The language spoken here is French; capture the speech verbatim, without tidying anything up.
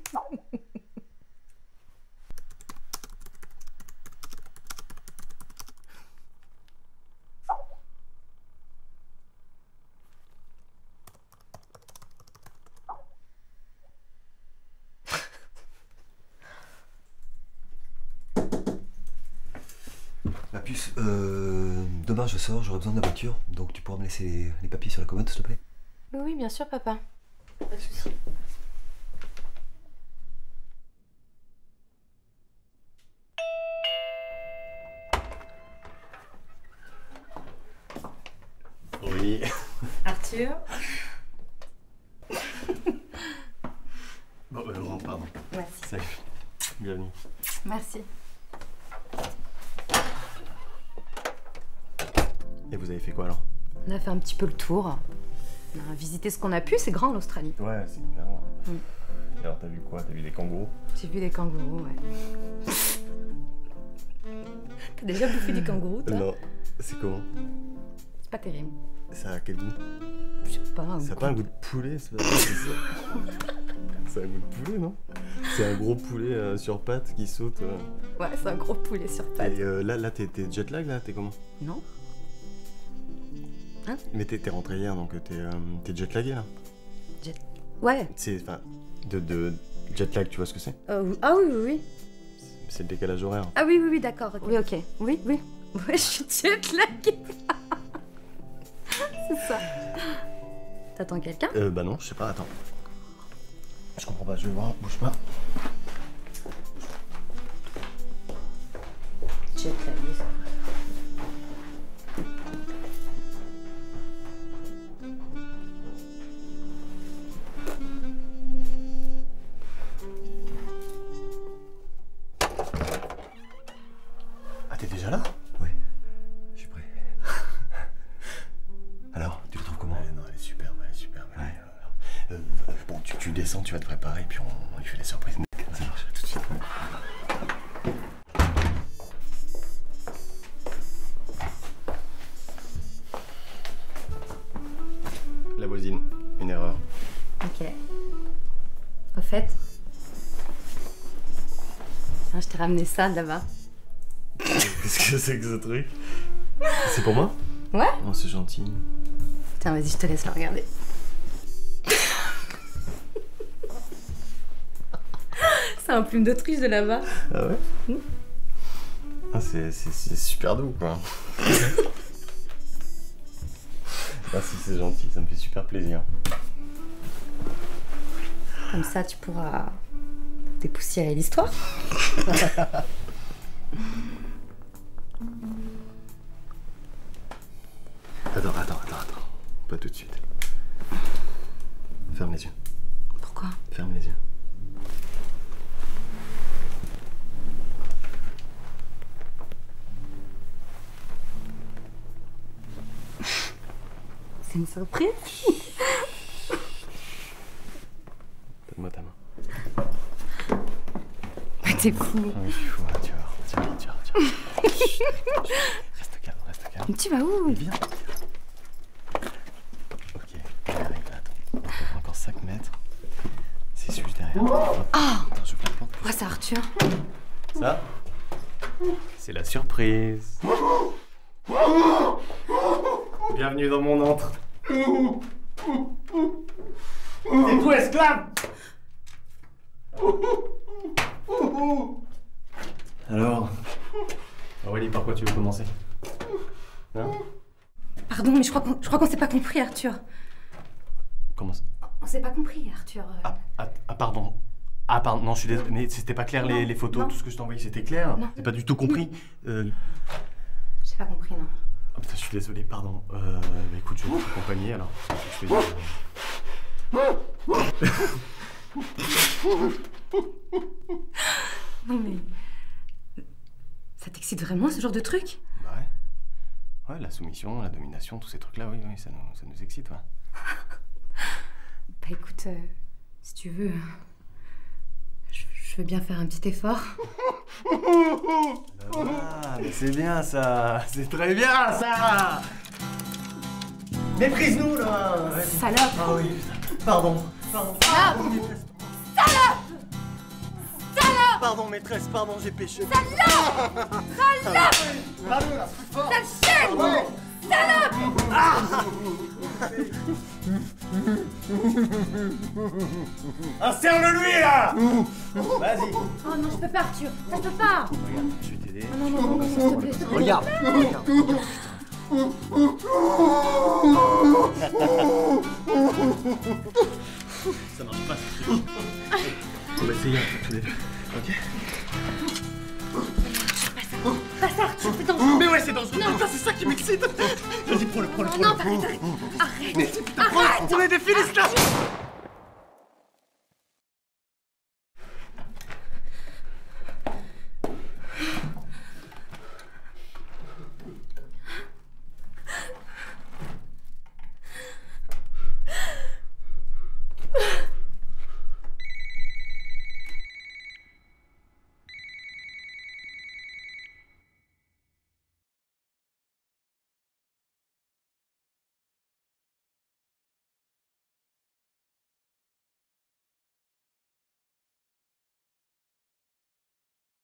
La puce, euh, demain je sors, j'aurai besoin de la voiture, donc tu pourras me laisser les, les papiers sur la commode, s'il te plaît? Oui, oui, bien sûr, papa. Pas de soucis. Oui. Arthur. Bon, euh, Laurent, pardon. Merci. Salut. Bienvenue. Merci. Et vous avez fait quoi alors? On a fait un petit peu le tour. On a visité ce qu'on a pu, c'est grand l'Australie. Ouais, c'est hyper grand. Mm. Et alors, t'as vu quoi? T'as vu des kangourous? J'ai vu des kangourous, ouais. T'as déjà bouffé du kangourou, toi? Non. C'est comment? C'est pas terrible. Ça a quel goût? Je sais pas. Un Ça a goût. pas un goût de poulet, c'est pas ça? C'est un goût de poulet, non? C'est un gros poulet euh, sur pattes qui saute. Euh... Ouais, c'est un gros poulet sur pattes. Et euh, là, là t'es jet lag, là? T'es comment? Non. Hein? Mais t'es rentré hier, donc t'es euh, jet lagué, là? Jet... Ouais. C'est, enfin, de, de jet lag, tu vois ce que c'est? Euh, ah oui, oui, oui. C'est le décalage horaire. Ah oui, oui, oui, d'accord. Oui, ok. Oui, oui. Ouais, je suis jet laguée. C'est ça. T'attends quelqu'un? Euh, bah non, je sais pas, attends. Je comprends pas, je vais voir, bouge pas. Jet laguée, ça. Ah, t'es déjà là? Ouais, je suis prêt. Alors, tu le trouves comment? Ouais, non, elle est superbe, elle est superbe. Ouais. Euh, euh, bon, tu, tu descends, tu vas te préparer, puis on, on lui fait la surprise. Ça marche, tout de suite. La voisine, une erreur. Ok. Au fait, hein, je t'ai ramené ça de là-bas. Qu'est-ce que c'est que ce truc? C'est pour moi? Ouais. Oh, c'est gentil. Tiens, vas-y, je te laisse le regarder. C'est un plume d'autruche de là-bas. Ah ouais? Mmh. Ah, c'est super doux, quoi. Merci, c'est gentil, ça me fait super plaisir. Comme ça, tu pourras dépoussiérer l'histoire. Attends, attends, attends, attends. Pas tout de suite. Ferme les yeux. Pourquoi? Ferme les yeux. C'est une surprise. Donne-moi ta main. T'es fou. Ah oui, je suis fou, tu vois. Tiens, tiens, tiens. Reste calme, reste calme. Mais tu vas où? Viens. Ok, j'arrive là, attends. Encore cinq mètres. C'est juste derrière. Ah! Attends, je la porte. Pourquoi ça, Arthur? Ça, c'est la surprise. Bienvenue dans mon antre. T'es tout esclave. Alors, Aurélie, par quoi tu veux commencer? Hein? Pardon, mais je crois qu'on je crois qu'on s'est pas compris, Arthur. Comment ça? On s'est pas compris, Arthur. Ah, ah, ah, pardon. Ah, pardon, non, je suis désolé, mais c'était pas clair les, les photos, non. tout ce que je t'ai envoyé, c'était clair? Non. J'ai pas du tout compris. Euh... J'ai pas compris, non. Oh putain, je suis désolé, pardon. Euh, bah écoute, je vais t'accompagner alors. Je vais... Non mais... Ça t'excite vraiment ce genre de truc? Bah ouais. Ouais, la soumission, la domination, tous ces trucs-là, oui, oui, ça nous, ça nous excite, ouais. Bah écoute, euh, si tu veux... Je, je veux bien faire un petit effort. Ah, mais c'est bien ça. C'est très bien ça. Méprise-nous là. Salope! Ah oui, pardon. Pardon. Salope! Salope! Pardon, maîtresse, pardon, j'ai péché. Salope! Salope! Bravo, là, plus fort. Sale chienne! Ouais. Salope! Ah. Ah, serre-le-lui, là. Vas-y. Oh non, je peux pas, Arthur. Ça se peut pas. Regarde, je vais t'aider. Oh non, non, non, non, s'il te plaît, s'il te plaît. Regarde, regarde. Ça marche pas, ce truc. On va essayer un peu tous les deux. Ok? Pas ça, Arthur, c'est dangereux. Mais ouais, c'est dangereux. Putain, c'est ça qui m'excite. Vas-y, prends-le, prends-le, Non, prends-le. non, arrête, arrête. Arrête. Mais putain, prends-le. On est des Philistins.